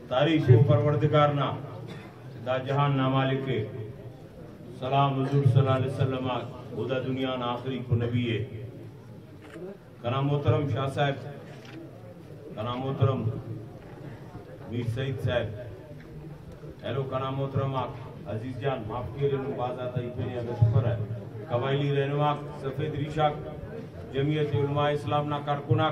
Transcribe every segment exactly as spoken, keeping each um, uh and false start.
तारीख को परवरदिगार ना दा जहान ना मालिक के सलाम हुजूर सल्लल्लाहु अलैहि वसल्लम खुदा दुनिया ना आखिरी को नबी है कना मोहतरम शाह साहब कना मोहतरम मीर सईद साहब हेलो कना मोहतरम अजीज जान माफ के रहनु बाज आता इतने अगर शुक्र है कबायली रहनुमा सफेद रिशाक जमीयत उलमा इस्लाम ना कारकुना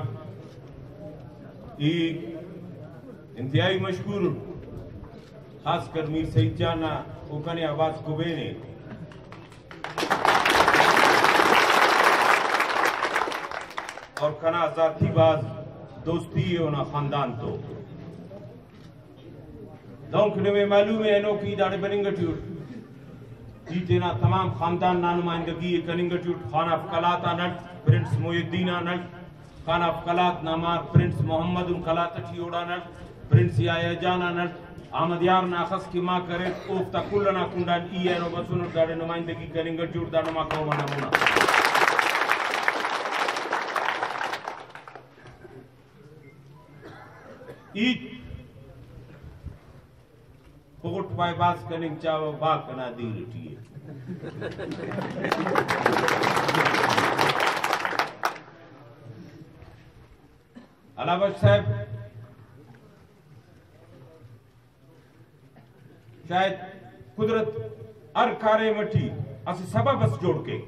ई इंतहाई मशहूर खासकर मीर सईद जान ना ओकने आवाज कुबेने और कना जाती बाज दोस्ती है ना खानदान तो दौखने में मालूम है नो की दाड़े बनिंगट्यूट जीतेना तमाम खानदान ना नुमाइंदगी कनिंगट्यूट खान ऑफ कलाता नट प्रिंस मोहिद्दीना नट खान ऑफ कलात नामार प्रिंस मोहम्मद उन कलात ठियोड़ा नट प्रिंस याया जाना नट आमद यार नाखस की मां करे ओफ्ता कुल्लना कुंडा ई है नो बसुन दाड़े नुमाइंदगी कनिंगट्यूट दा नमा को नमूना ई पोट पाए बास कनिंग चाव बा कना दी रटी अलावा साहब शायद कुदरत अर कारे मठी अस सबब बस जोड़ के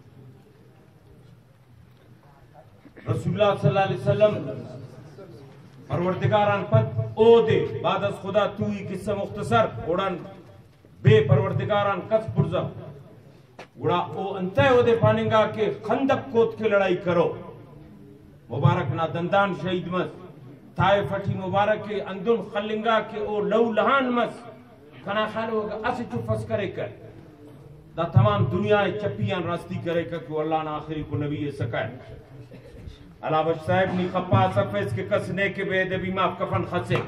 रसूलुल्लाह सल्लल्लाहु अलैहि वसल्लम परवरदिगारान पद ओ दे बादस खुदा तू ही किस्सा मुख्तसर उड़न बे परवरदिगारान कस पुरजा उड़ा ओ अंतय ओ दे पानिंगा के खंदक कोत के लड़ाई करो मुबारक ना दंदान शहीद मस ताए फटी मुबारक के अंदुल खलिंगा के ओ लौ लहान मस कना खाल होगा अस चुफस करे कर दा तमाम दुनिया चपियां रास्ती करे कर कि अल्लाह ना आखिरी को नबी सकाए अलावा साहब नी खपा सफेज के कसने के बेद भी माफ कफन खसे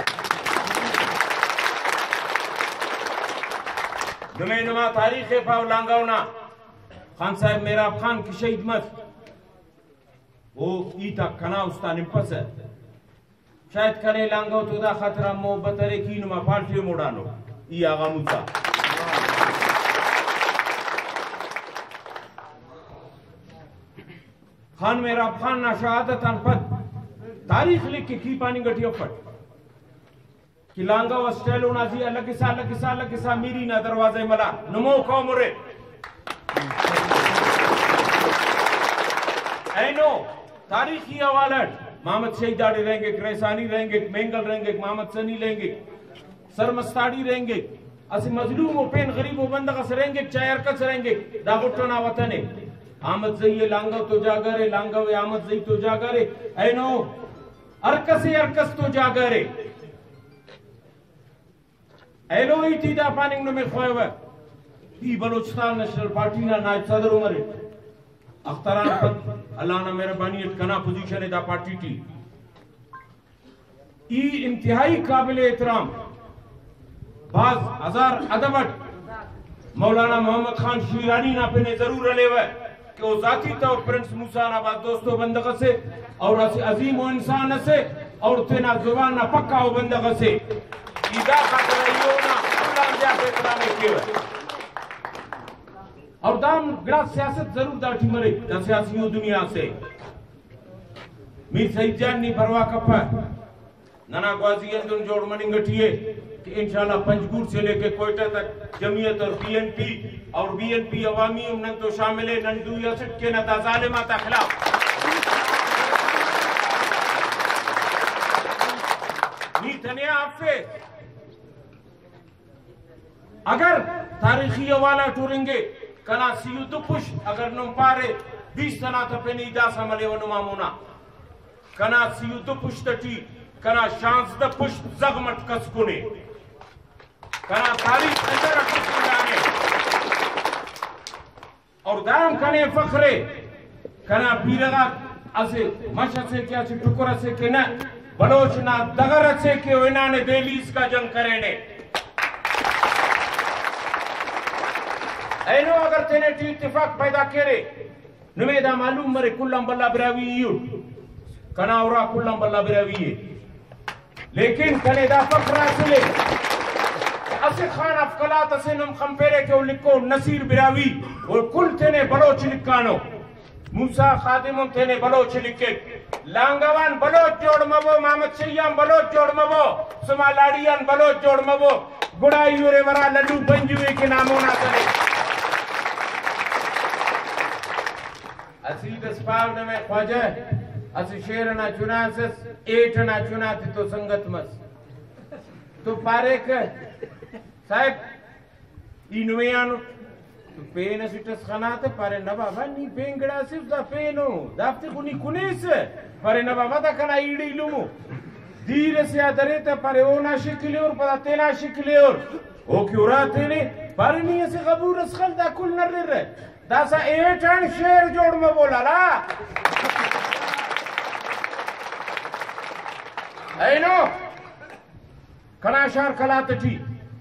दुमेनुमा तारीख पाव लांगावना खान साहब मेरा खान की शहीद मत वो ईता कना उस्ता निपस है शायद कने लांगाव तो दा खतरा मो बतरे की नुमा पार्टी मोड़ानो ई आगा मुसा खान मेरा खान ना शहादत अन पद तारीख लिख के की पानी गठियो फट कि लांगा वस्टेलो ना जी अलग किसा अलग किसा अलग किसा मेरी ना दरवाजे मला नमो कौमरे ऐनो तारीखी हवालत मोहम्मद शहीदाड़ी रहेंगे क्रेसानी रहेंगे मेंगल रहेंगे मोहम्मद सनी रहेंगे सरमस्ताड़ी रहेंगे असि मजलूम और पेन गरीब और बंदगस रहेंगे चायर कस रहेंगे दागुट्टो ना वतने आमद जइए लांगा तो जागरे लांगा वे आमद जई तो जागरे ऐनो अरकसे अरकस तो जागरे ऐनो इतीदा पानिंग में खोयवे ई बलूचिस्तान नेशनल पार्टी ना नायब सदर उमर अख्तरान पद अल्लाह ना मेहरबानी कना पोजीशन है दा पार्टी टी ई इंतहाई काबिल एहतराम बाज हजार अदबट मौलाना मोहम्मद खान शिरानी ना पे ने जरूर लेवे कि वो जाती तौर प्रिंस मूसा ना बात दोस्तों बंदग से और असी अजीम वो इंसान से और तेना जुबान ना पक्का वो बंदग से ईदा खातर यो ना अल्लाह जाके कलामे केवे और दाम गड़ा सियासत जरूर दाठी मरे दा सियासियों दुनिया से मीर सईद जान नी परवाह कपा नना ग्वाजी अंदुन जोड़ मनिंगटिए कि इंशाल्लाह पंजगुर से लेके कोयटा तक जमीयत और बीएनपी और बीएनपी अवामी उन्नत तो शामिल है नंदू या सिटके न दा जालिमा ता खिलाफ नी तनिया आपसे अगर तारीखी हवाला टूरेंगे कना सियु दुपुश अगर नुम पारे बीस सना तपे नी दा समले वनु मामुना कना सियु दुपुश तटी कना शांस द पुश जगमट कसकुने कना तारीख नजर कसकुने और दाम कने फखरे कना पीरगा असे मश से क्या से टुकरा से के न बलोच ना दगर से के वेना ने देलीस का जंग करेने ऐनो अगर तेने टी इत्तेफाक पैदा करे नुमेदा मालूम मरे कुल्लम बल्ला बिरावी यू कना औरा कुल्लम बल्ला बिरावी लेकिन कनेदा फकरा सिले असे खान अफकलात असे नम खंपेरे के लिखो नसीर बिरावी और कुल तेने बलोच लिखानो मूसा खादिम तेने बलोच लिखे लांगवान बलोच जोड़ मबो मोहम्मद सैयम बलोच जोड़ मबो सुमालाड़ियन बलोच जोड़ मबो गुड़ाई रे वरा लल्लू पंजुए के नामों ना करे असी दस पाव में ख्वाजा असी शेर ना चुना से एट ना चुना तो संगत मस तो पारे के साहेब इनवेयानो तो पेन सिटस खनाते पारे न बाबा नी पेंगड़ा सिर्फ दा पेनो दाफ्ते कुनी कुनेस पारे न बाबा दा कना ईडी लुमु धीरे से आदरे ते पारे ओ ना शिकले और पता तेना शिकले और ओ क्यों राते ने पारे नी ऐसे कबूर रसखल दा कुल न रे दासा एटन शेर जोड़ में बोला ला ऐनो कनाशार कलातटी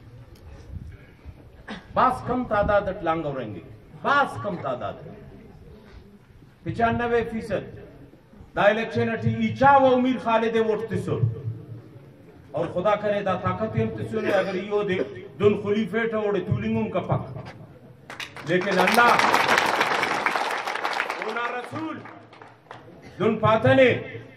बास कम तादाद लांग रहेंगे बास कम तादाद पिचानबे फीसद दा इलेक्शन अटी इच्छा व उम्मीद खालिदे वोट तिसो और खुदा करे दा ताकत हम तिसो ने अगर यो दे दुन खलीफे टोड़े तुलिंगुम का पक लेकिन अल्लाह ओना रसूल दुन पातने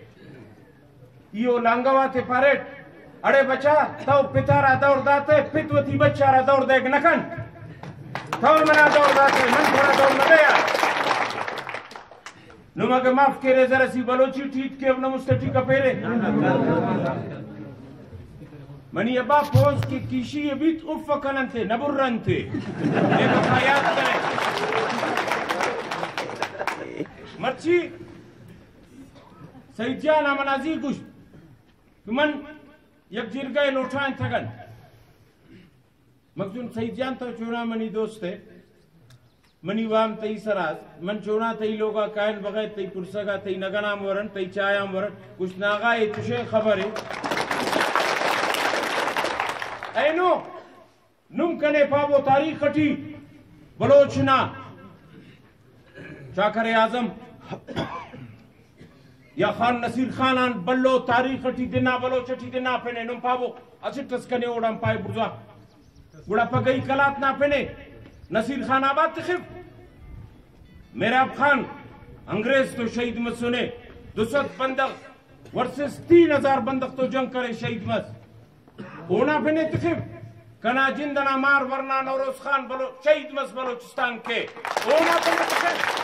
यो लांगवा ते पारेट अरे बच्चा तो पितारा दौड़ दाते पितवती बच्चारा दौड़ देख नकन थोड़ मना दौड़ दाते मन थोड़ा दौड़ न गया नुमा के माफ करे जरा सी बलोची ठीक के अपना मुस्तटी का पेरे मनी अब्बा फोज की किशी ये बीत उफ कनंते नबुर्रंते देखो याद करें मर्ची सैजान अमनाजी कुछ तुमन एक जिरगाय लोठान थगन मखजून सैजान तो चुना मनी दोस्त है मनी वाम तई सराज मन चुना तई लोगा कायन बगैर तई पुरसगा तई नगना मोरन तई चाया मोरन कुछ नागा ये तुझे खबर है ऐनो नुम कने पावो तारीख कटी बलोचना चाकर आजम या खान नसीर खानान बल्लो तारीख अटी दिना बलो चटी दिना पेने नुम पावो अच्छे टस्कने ओडम पाए बुर्जा बुढ़ा पगई कलात ना पेने नसीर खान आबाद तखिफ मेरा अब खान अंग्रेज तो शहीद मत सुने दुसत बंदक वर्सेस तीन हजार बंदक तो जंग करे शहीद मत ओना पेने तखिफ कना जिंदना मार वरना नौरोज खान बलो शहीद मत बलोचिस्तान के ओना पेने तखिफ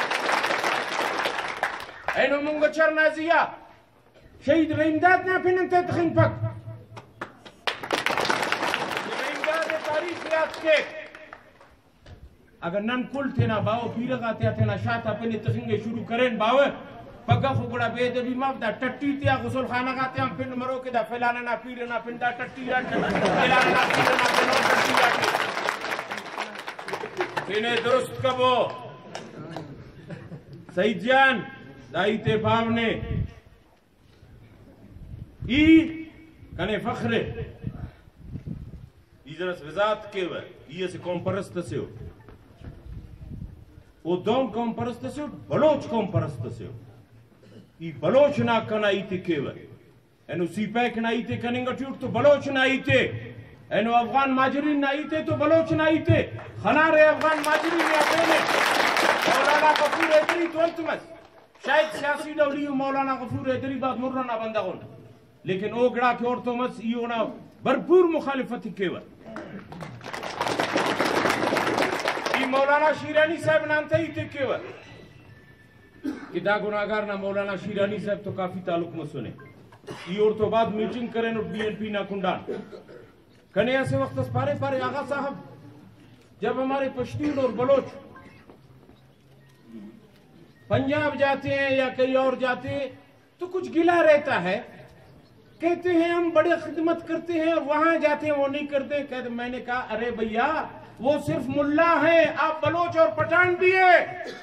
ऐनो मुंगा चरना जिया शहीद रहीमदाद ना फिन ते तखिन पक रहीमदाद तारीख याद के अगर नन कुल थे ना बाओ पीर का थे ना शाता पहले तखिंगे शुरू करें बाओ पग्गा फुगड़ा बेदबी माफदा टट्टी त्या गुसल खाना का त्या फिन मरो के दा फैलाना ना पीर ना फिन दा टट्टी या फैलाना ना पीर ना फिन टट्टी या इन्हें दुरुस्त कबो सईद जान दाइते भावने ई कने फखरे इजरस वजात के वे ये से कौम परस्त से हो वो दोम कौम परस्त से हो बलोच कौम परस्त से हो ई बलोच ना कना इते के वे एनु सीपैक ना इते कनेंगा ट्यूट तो बलोच ना इते एनु अफगान माजरीन ना इते तो बलोच ना इते खनारे अफगान माजरीन या पेने मौलाना गफूर हैदरी तो अंतमस शायद सियासी दौरी मौलाना गफूर हैदरी बात मुर्राना बंदा होन लेकिन ओ गड़ा के और तो मस यो ना भरपूर मुखालिफत केवल ई मौलाना शिरानी साहब नाम था इते केवल किदा गुनाहगार ना मौलाना शिरानी साहब तो काफी ताल्लुक में सुने ई और तो बाद मीटिंग करें और बीएनपी ना कुंडान कने ऐसे वक्त पारे पारे आगा साहब जब हमारे पश्तून और बलोच पंजाब जाते हैं या कहीं और जाते हैं तो कुछ गिला रहता है कहते हैं हम बड़े खिदमत करते हैं और वहां जाते हैं वो नहीं करते कहते मैंने कहा अरे भैया वो सिर्फ मुल्ला है आप बलोच और पठान भी है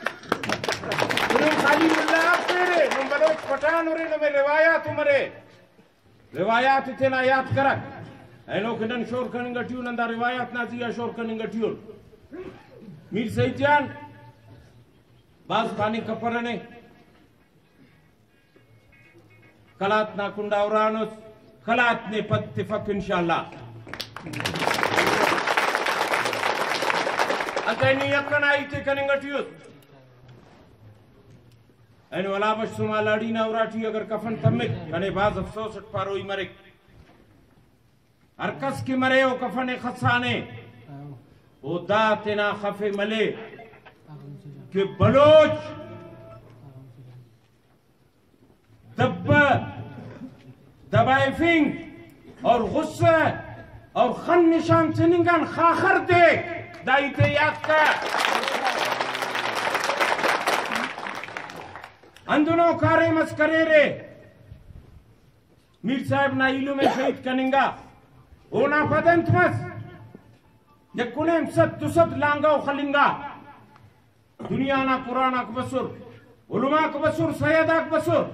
खाली मुल्ला आप तेरे तुम बलोच पठान हो रहे रिवायात तुम्हारे रिवायात इतने ना याद करा ऐनो किन शोर करेंगे ट्यून अंदर रिवायात ना जिया शोर करेंगे ट्यून मीर सईद जान बाज पानी कपर ने कलात ना कुंडा औरानोस कलात ने पत्तिफक इंशाल्लाह अतनी यकन आई थे कनेंगटियोस एन वाला बस सुमा लाड़ी ना उराठी अगर कफन तमिक कने बाज अफसोस पारो ही मरे अरकस की मरे ओ कफन खसाने ओ दाते ना खफे मले कि बलोच दब दबाइफिंग और गुस्से और खन निशान सिनिंगन खाखर दे दाइते याद का अंदुनो कारे मस्करे रे मीर साहब ना इलू में शहीद कनिंगा ओना पदंत मस यकुनेम सत तुसत लांगा खलिंगा दुनिया ना कुरान अकबसुर उलमा अकबसुर सैयद अकबसुर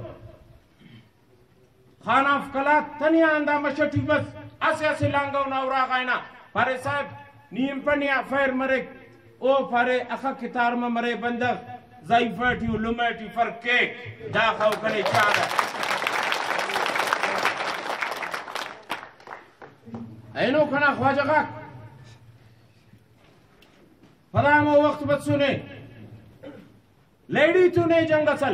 खानाफ कला तनिया अंदा मशटी बस ऐसे ऐसे लांगा ना उरा गायना पारे साहब नीम पनिया फैर मरे ओ पारे अखा कितार में मरे बंदक जाइफटी उलुमटी फर्क के दाखाव कने चारा ऐनो कना ख्वाजा फलामो वक्त बद सुने लेडी तूने जंग असल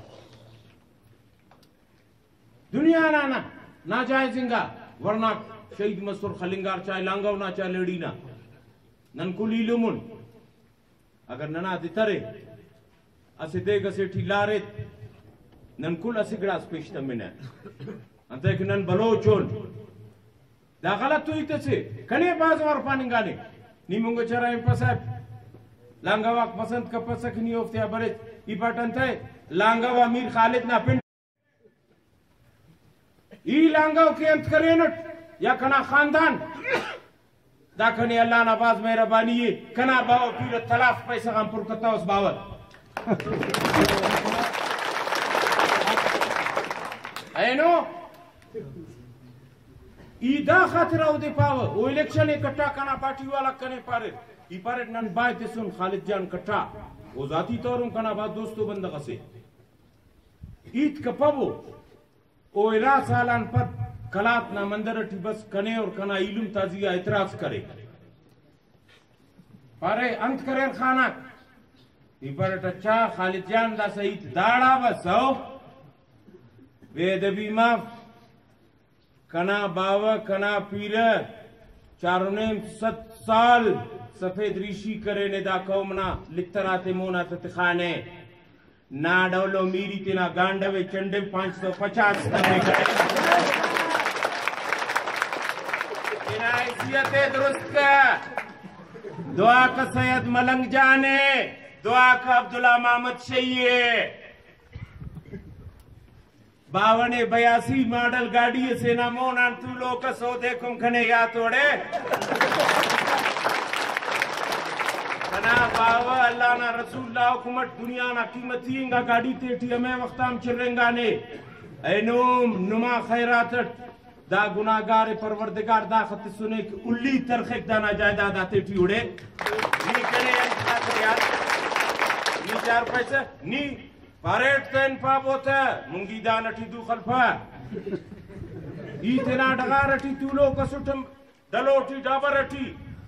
दुनिया ना ना ना जाए जिंगा वरना शहीद मस्तूर खलिंगार चाहे लांगाव ना चाहे लेडी ना ननकुली लुमुन अगर नना दितरे असे देग असे ठिलारे ननकुल असे ग्रास पेश तमिने अंते कि नन बलोचोल दा गलत तो इतसे कने बाज और पानिंगाने नी मुंगो चरा एम पसब लांगावा पसंद का पसक नहीं होते बरे ई बटन थे लांगावा मीर खालिद ना पिंड ई लांगाव के अंत करे न या कना खानदान दा कने अल्लाह ना बाज मेहरबानी ये कना बाव पीर तलाफ पैसा हम पुर करता उस बावत ऐनो ईदा खातिर औ दे पाव ओ इलेक्शन इकट्ठा कना पार्टी वाला कने पारे ई पारे नन बाय ते सुन खालिद जान कट्ठा ओ जाती तौर कना बात दोस्तों बंदगा से ईद कपबो ओ इला सालान पर कलात ना मंदर टी बस कने और कना इलुम ताजिया इतराज करे पारे अंत करे खाना ई पारे टच्चा खालिद जान दा सईद दाड़ा बसो वेदबी माफ कना बावा कना पीर चारों सत साल सफेद ऋषि करे ने दा कौमना लिखतराते मोना तखाने ना डवलो मीरी तेना गांडवे चंडे पांच सौ पचास दुरुस्त का दुआ का सैयद मलंग जाने दुआ का अब्दुल्ला मोहम्मद शहीए बावने बयासी मॉडल गाड़ी से ना मोना तू लोग का सौ देखो खने या तोड़े कना बावा अल्लाह ना रसूलुल्लाह हुकूमत दुनिया ना कीमती इंगा गाड़ी तेठी हमें वक्ताम चिरेंगा ने ऐनुम नुमा खैरात दा गुनाहगार परवरदिगार दा खत सुने कि उल्ली तरखेक दाना जायदा दा तेठी उड़े नी कने यार नी चार पैसे नी पारेट तेन पाबोता मुंगी दान अठी दू खलफा ई तेना डगार अठी तूलो कसुटम दलोटी डाबर अठी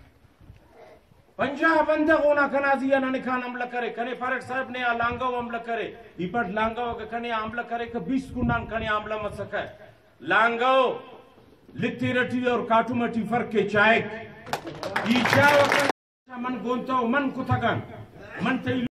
पंजाब बंदा होना कनाजिया ना निखान अमल करे कने पारेट साहब ने लांगाव अमल करे ई पर लांगाव के कने अमल करे के बीस कुनान कने अमल मत सके लांगाव लिट्टी रटी और काटू मटी फर्क के चाय ई चाव मन गोंतो मन कुथगन मन